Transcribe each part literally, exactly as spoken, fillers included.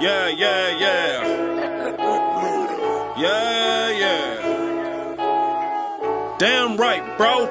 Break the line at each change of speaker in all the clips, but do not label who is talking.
Yeah, yeah, yeah. Yeah, yeah. Damn right, bro.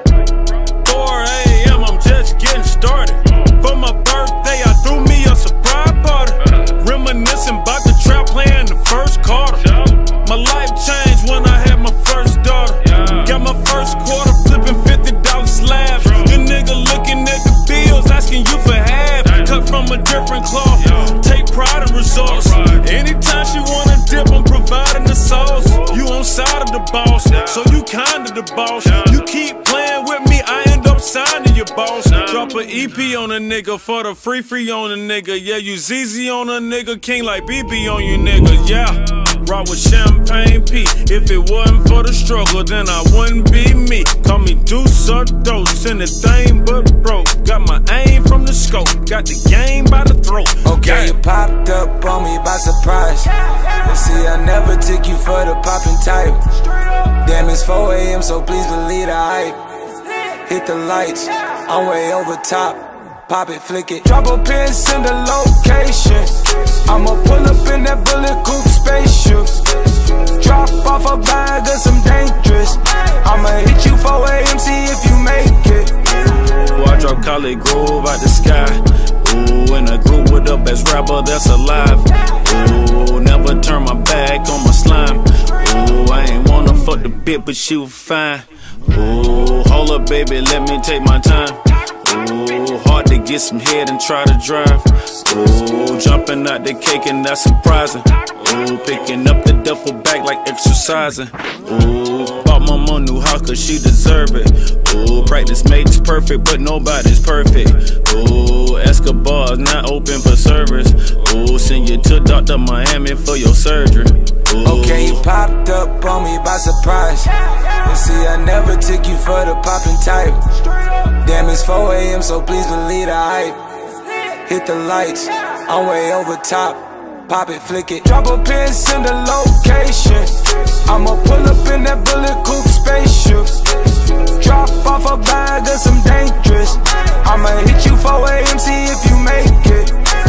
four A M, I'm just getting started. For my birthday, I threw me a surprise party. Reminiscing about the trap playing the first quarter. My life changed when I had my first daughter. Got my first quarter flipping fifty dollar slabs. The nigga looking at the bills, asking you for half. Cut from a different cloth, take pride in results. Anytime she wanna dip, I'm providing the sauce. You on side of the boss, so you kinda the boss. You keep playing with me, I end up signing your boss. Drop a E P on a nigga for the free free on a nigga. Yeah, you Z Z on a nigga, king like B B on you nigga. Yeah, rock with champagne P. If it wasn't for the struggle, then I wouldn't be me. Call me Deuce or Deuce, anything but broke. Got my aim from the scope, got the game by the throat.
Okay, you popped up on me by surprise. And see, I never took you for the poppin' type. Damn, it's four A M, so please believe the hype. Hit the lights, I'm way over top. Pop it, flick it, drop a pin, send a location. I'ma pull up in that bullet coupe spaceship. Drop off a bag of some dangerous. I'ma hit you four A M, see if you make it.
Boy, I drop Collie Grove out the sky. Ooh, in a group with the best rapper that's alive. Ooh, never turn my back on my slime. Ooh, I ain't wanna fuck the bitch, but she was fine. Ooh, hold up, baby, let me take my time. Ooh, hard to get some head and try to drive. Ooh, jumping out the cake and that's surprising. Ooh, picking up the duffel bag like exercising. Ooh, bought my mom new house cause she deserve it. Ooh, practice makes perfect, but nobody's perfect. Ooh, Escobar's not open for service. Ooh, send you to Doctor Miami for your surgery. Ooh.
Okay, you popped up on me by surprise. And see, I never took you for the poppin' type. Damn, it's four A M, so please believe the hype. Hit the lights, I'm way over top. Pop it, flick it, drop a pin, send a location. I'ma pull up in that bullet coupe spaceship. Drop off a bag of some dangerous. I'ma hit you four A M, see if you make it.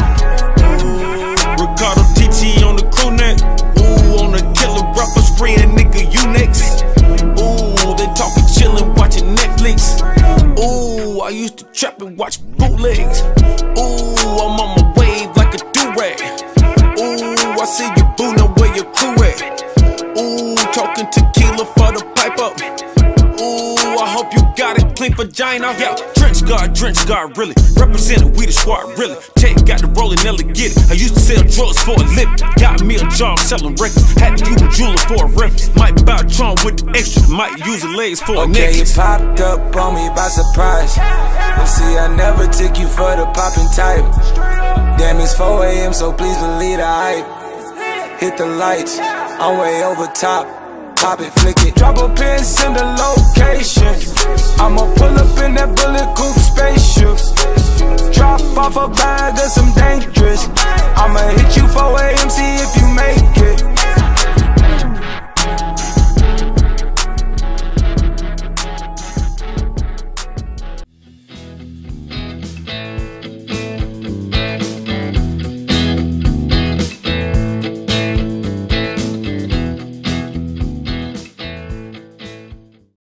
Ricardo T T on the crew neck. Ooh, on the killer rapper spraying nigga, you next. Ooh, they talking chillin', watching Netflix. Ooh, I used to trap and watch bootlegs. Ooh, I'm on my wave like a do-rag. Ooh, I see you boo, now where your crew at? Ooh, talking tequila for the pipe up. Ooh, I hope you got it, clean vagina. Yeah, trench guard, trench guard, really. Representing we the squad, really. Take got the rolling, never get it. I used to sell drugs for a living. Got me a job selling records. Had to use a jeweler for a reference. Might buy a Tron with the extra. Might use the legs for a
necklace. Okay, you popped up on me by surprise. And see, I never took you for the poppin' type. Damn, it's four A M, so please believe the hype. Hit the lights, I'm way over top. Pop it, flick it, drop a pin, send a location.